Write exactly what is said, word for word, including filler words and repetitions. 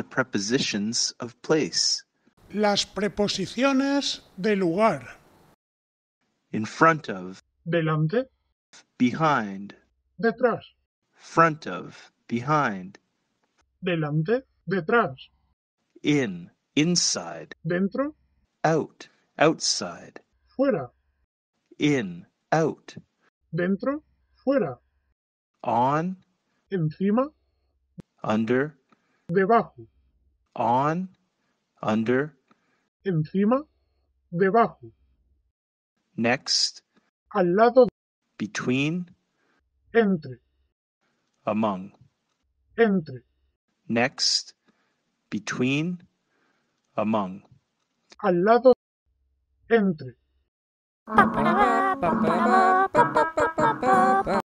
prepositions of place. Las preposiciones de lugar. In front of, delante, behind, detrás, front of, behind, delante, detrás, in, inside, dentro, out, outside, fuera, in, out, dentro, fuera, on, encima, under, debajo, on, under, encima, debajo, next, al lado, between, entre, among, entre, next, between, among. al lado, entre. Ba-ba-da-ba, ba-ba-da-ba, ba-ba-ba-ba-ba.